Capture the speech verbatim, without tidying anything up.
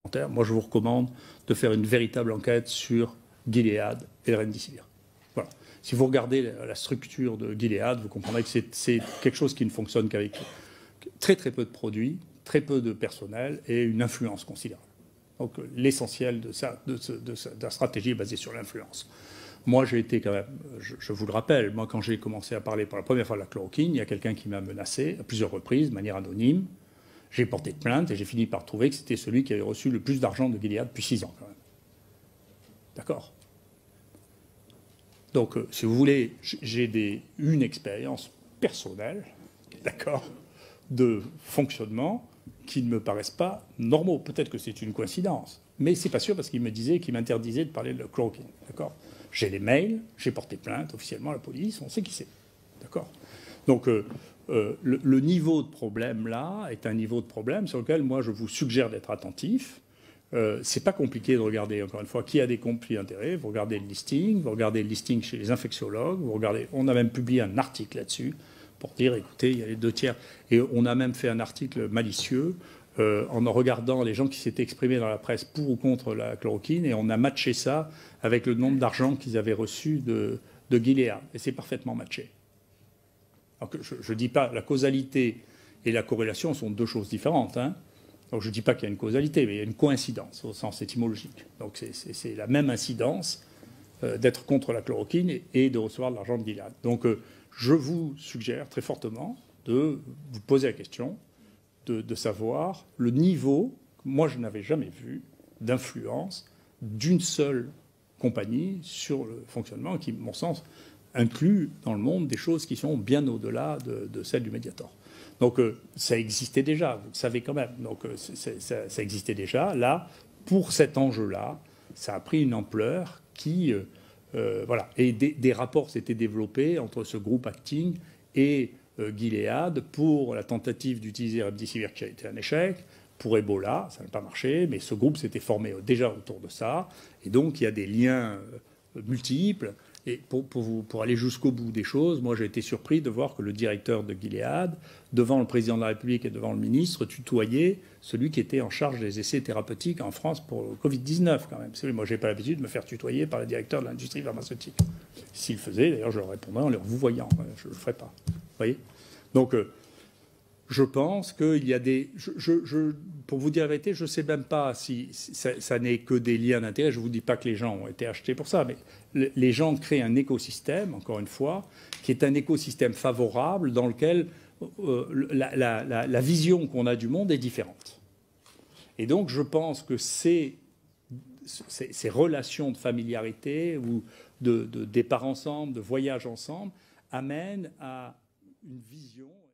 Moi, je vous recommande de faire une véritable enquête sur Gilead et le Remdesivir. Voilà. Si vous regardez la structure de Gilead, vous comprendrez que c'est quelque chose qui ne fonctionne qu'avec très très peu de produits, très peu de personnel et une influence considérable. Donc l'essentiel de, ça, de, de, de, de la stratégie est basé sur l'influence. Moi, j'ai été quand même, je, je vous le rappelle, moi quand j'ai commencé à parler pour la première fois de la chloroquine, il y a quelqu'un qui m'a menacé à plusieurs reprises, de manière anonyme. J'ai porté plainte et j'ai fini par trouver que c'était celui qui avait reçu le plus d'argent de Gilead depuis six ans quand même. D'accord. Donc, euh, si vous voulez, j'ai une expérience personnelle, d'accord, de fonctionnement qui ne me paraissent pas normaux. Peut-être que c'est une coïncidence, mais c'est pas sûr parce qu'il me disait qu'il m'interdisait de parler de la chloroquine, d'accord. J'ai les mails, j'ai porté plainte officiellement à la police, on sait qui c'est, d'accord. Donc, euh, euh, le, le niveau de problème là est un niveau de problème sur lequel moi je vous suggère d'être attentif. Euh, c'est pas compliqué de regarder, encore une fois, qui a des conflits d'intérêts. Vous regardez le listing, vous regardez le listing chez les infectiologues, vous regardez. On a même publié un article là-dessus pour dire, écoutez, il y a les deux tiers. Et on a même fait un article malicieux euh, en regardant les gens qui s'étaient exprimés dans la presse pour ou contre la chloroquine, et on a matché ça avec le nombre d'argent qu'ils avaient reçu de, de Gilead. Et c'est parfaitement matché. Donc, je ne dis pas la causalité et la corrélation sont deux choses différentes, hein. Donc je ne dis pas qu'il y a une causalité, mais il y a une coïncidence au sens étymologique. Donc c'est la même incidence euh, d'être contre la chloroquine et, et de recevoir de l'argent de Gilead. Donc euh, je vous suggère très fortement de vous poser la question de, de savoir le niveau, que moi je n'avais jamais vu, d'influence d'une seule compagnie sur le fonctionnement qui, à mon sens, inclut dans le monde des choses qui sont bien au-delà de, de celles du Mediator. Donc euh, ça existait déjà, vous le savez quand même. Donc euh, ça, ça existait déjà. Là, pour cet enjeu-là, ça a pris une ampleur qui, euh, euh, voilà. Et des, des rapports s'étaient développés entre ce groupe Acting et euh, Gilead pour la tentative d'utiliser Remdesivir qui a été un échec. Pour Ebola, ça n'a pas marché, mais ce groupe s'était formé déjà autour de ça. Et donc il y a des liens euh, multiples. Et pour, pour, vous, pour aller jusqu'au bout des choses, moi j'ai été surpris de voir que le directeur de Gilead, devant le président de la République et devant le ministre, tutoyait celui qui était en charge des essais thérapeutiques en France pour le Covid dix-neuf quand même. Moi j'ai pas l'habitude de me faire tutoyer par le directeur de l'industrie pharmaceutique. S'il le faisait, d'ailleurs je leur répondrais en leur vous voyant, je ne le ferais pas. Vous voyez. Donc euh, je pense qu'il y a des... Je, je, je, pour vous dire la vérité, je ne sais même pas si, si ça, ça n'est que des liens d'intérêt. Je ne vous dis pas que les gens ont été achetés pour ça, mais le, les gens créent un écosystème, encore une fois, qui est un écosystème favorable dans lequel euh, la, la, la, la vision qu'on a du monde est différente. Et donc je pense que ces, ces, ces relations de familiarité ou de, de départ ensemble, de voyage ensemble, amènent à une vision...